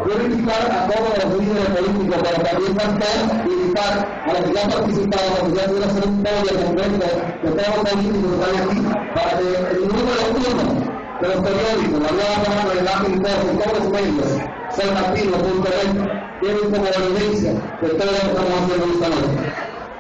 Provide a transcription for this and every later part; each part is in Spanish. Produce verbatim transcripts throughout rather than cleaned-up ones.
Quiero invitar a todos los líderes políticos, pero también tanto invitar a los que ya han participado, a los que ya quieren hacer un podio completo de todos los políticos que están aquí, para que el número uno de los periódicos, la nueva palabra de la Post y todos los medios, San Martino punto net, tienen como evidencia de todo lo que estamos haciendo esta noche.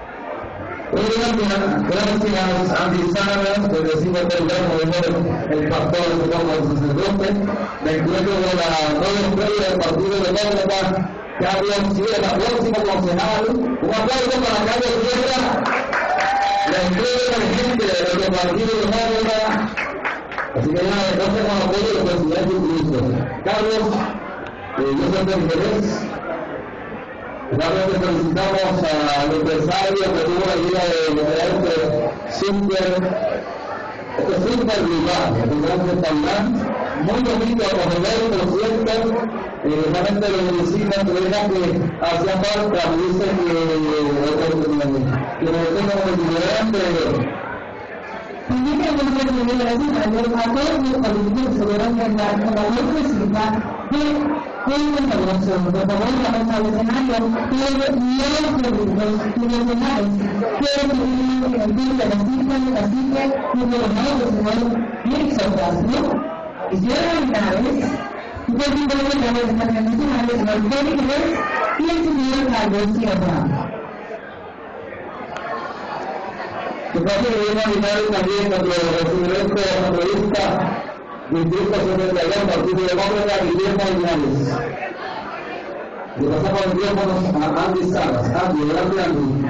Gracias a Andy Salas, que recibe el grano de honor el pastor de como sacerdote. Me encuentro con la nueva estrella del Partido Demócrata, Carlos Sierra, próximo concejal. Un aplauso para Carlos Sierra, la estrella emergente del Partido Demócrata. Así que nada, entonces con apoyo del presidente incluso. Carlos, eh, yo soy de interés. Realmente felicitamos al empresario que tuvo la idea de crear este súper, este súper lugar, este gran restaurante, muy bonito, acogedor, por cierto, eh, realmente los municipios tuvieron que hacía falta, me dicen que, que me detengo como itinerante. También queremos recibir gracias a Dios a todos los políticos que estuvieron en la labor principal de una inauguración. Por favor, vamos al escenario, pero no políticos nacionales. Quiero pedir el fin de la cita, de la cita, número nueve, señor Nixon Castro, y señora Linares, y por fin de la Nacional, señor Félix y el señor Carlos Sierra. Que pase de una binaria también cuando recibiremos la entrevista Distrito setenta y dos, Partido Demócrata, Guillermo Linares. Le pasamos el micrófono a Andy Salas. Andy, adelante Andy.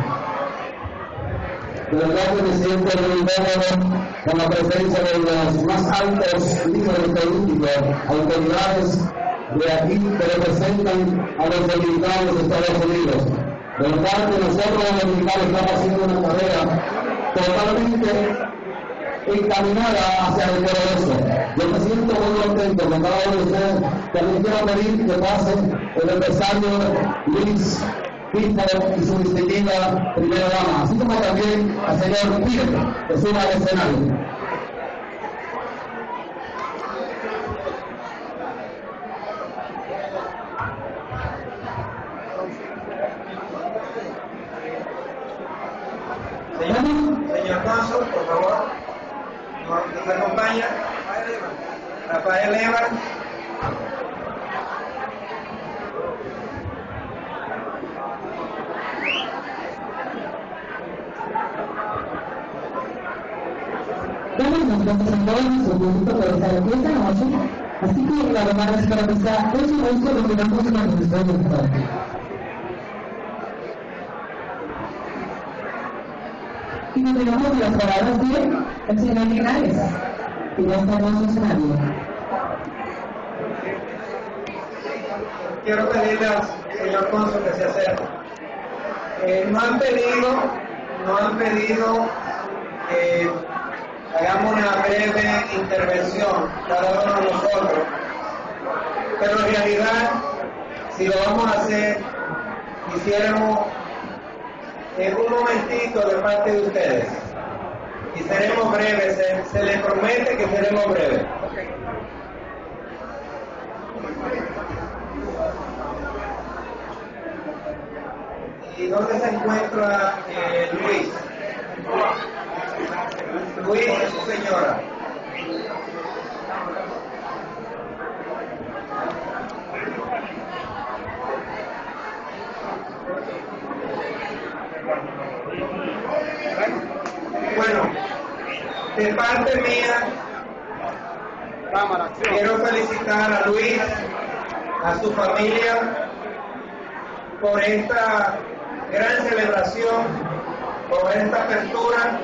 De verdad que me siento muy cómodo con la presencia de los más altos líderes políticos, autoridades de aquí que representan a los dominicanos de Estados Unidos. De verdad que nosotros los dominicanos estamos haciendo una carrera totalmente encaminada hacia el progreso. Yo me siento muy contento con cada uno de ustedes. También quiero pedir que pase el empresario Luis Pipo y su distinguida primera dama, así como también al señor Pire, que suba al escenario. Señor cónsul, por favor, nos acompaña Rafael Evan. Bueno, nos presentó nuestro público por estar aquí esta noche, así que la verdad es para que sea es un gusto lo que damos en la administración del parque. Y continuamos las palabras de el señor Linares, que ya está en su escenario. Quiero pedirle al señor cónsul que se acerque. Eh, no han pedido, no han pedido que hagamos una breve intervención cada uno de nosotros, pero en realidad, si lo vamos a hacer, quisiéramos en un momentito de parte de ustedes, y seremos breves, se, se les promete que seremos breves. ¿Y dónde se encuentra eh, Luis? Luis es su señora. Bueno, de parte mía, quiero felicitar a Luis, a su familia, por esta gran celebración, por esta apertura.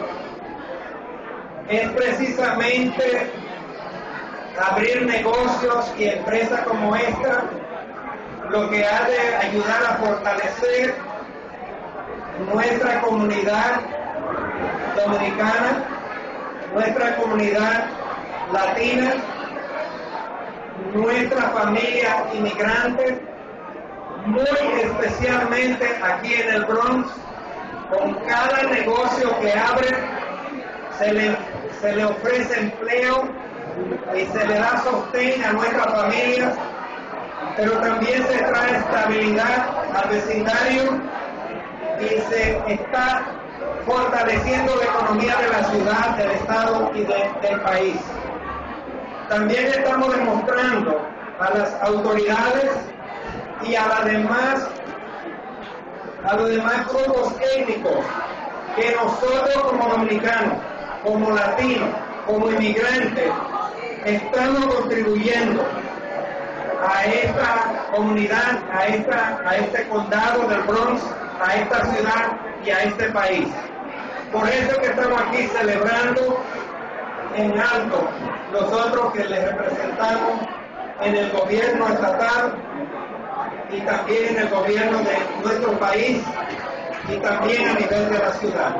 Es precisamente abrir negocios y empresas como esta lo que ha de ayudar a fortalecer nuestra comunidad dominicana, nuestra comunidad latina, nuestra familia inmigrante, muy especialmente aquí en el Bronx. Con cada negocio que abre se le, se le ofrece empleo y se le da sostén a nuestra familia. pero también se trae estabilidad al vecindario y se está fortaleciendo la economía de la ciudad, del estado y de, del país. También estamos demostrando a las autoridades y a las demás, a los demás grupos étnicos que nosotros como dominicanos, como latinos, como inmigrantes, estamos contribuyendo a esta comunidad, a, esta, a este condado del Bronx, a esta ciudad y a este país. Por eso que estamos aquí celebrando en alto nosotros que les representamos en el gobierno estatal y también en el gobierno de nuestro país y también a nivel de la ciudad.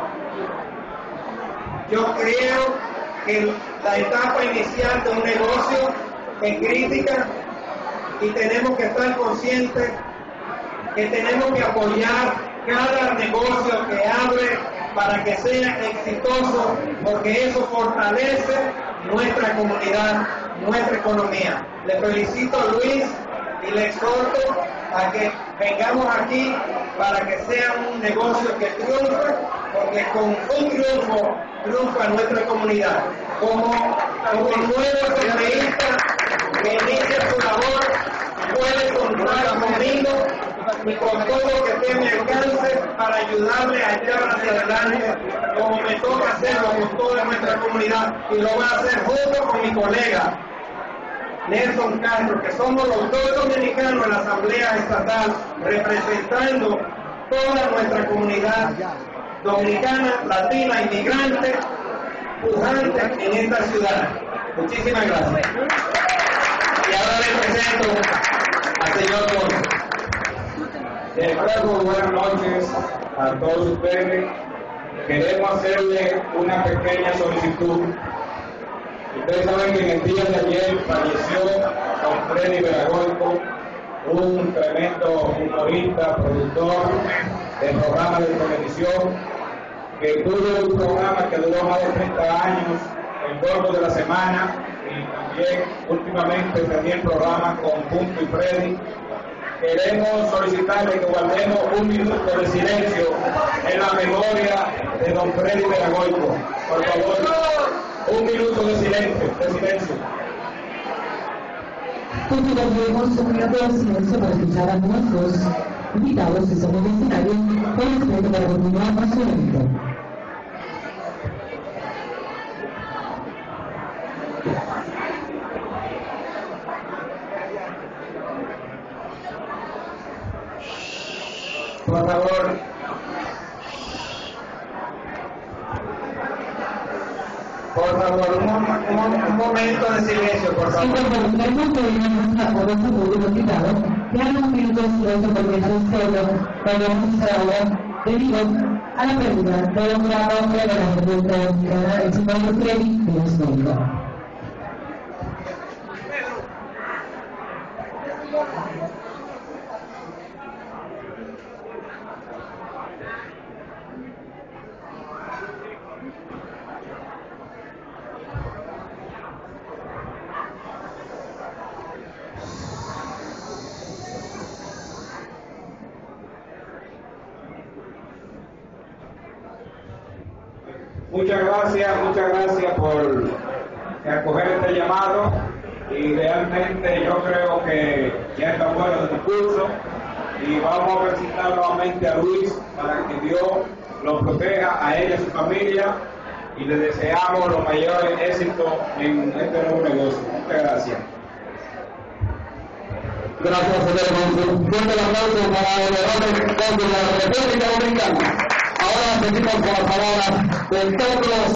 Yo creo que la etapa inicial de un negocio es crítica y tenemos que estar conscientes que tenemos que apoyar cada negocio que abre para que sea exitoso, porque eso fortalece nuestra comunidad, nuestra economía. Le felicito a Luis y le exhorto a que vengamos aquí para que sea un negocio que triunfe, porque con un triunfo triunfa nuestra comunidad. Como, como nuevo asambleísta que inicia su labor, puede contar conmigo y con todo lo que esté a mi alcance para ayudarle a echar hacia adelante, como me toca hacerlo con toda nuestra comunidad, y lo voy a hacer junto con mi colega Nelson Castro, que somos los dos dominicanos en la Asamblea Estatal, representando toda nuestra comunidad dominicana, latina, inmigrante, pujante en esta ciudad. Muchísimas gracias. Y ahora le presento al señor Ponce. De nuevo, buenas noches a todos ustedes. Queremos hacerle una pequeña solicitud. Ustedes saben que en el día de ayer falleció don Freddy Veragoico, un tremendo humorista, productor de programas de televisión, que tuvo un programa que duró más de treinta años, El Gordo de la Semana, y también últimamente tenía el programa con Punto y Freddy. Queremos solicitarle que guardemos un minuto de silencio en la memoria de don Freddy Veragoico. Por favor, un minuto de silencio, de silencio. Continuaremos un minuto de silencio para escuchar a nuestros invitados que son el escenario con respeto para continuar más su evento. Por favor. Por favor, un, un, un momento de silencio, por favor. Sí, por favor, queremos pedir a nuestro público invitado que hagan un minuto de silencio porque es un solo podemos hacer ahora debido a la pregunta de un grado de la República Dominicana, el señor Freddy Veragoico. Muchas gracias, muchas gracias por acoger este llamado, y realmente yo creo que ya está bueno el discurso y vamos a felicitar nuevamente a Luis para que Dios lo proteja a ella y a su familia, y le deseamos los mayores éxitos en este nuevo negocio. Muchas gracias. Gracias, señor Ponce. Fuerte el aplauso para el honorable presidente de la República Dominicana. Ahora seguimos con las palabras del Pedro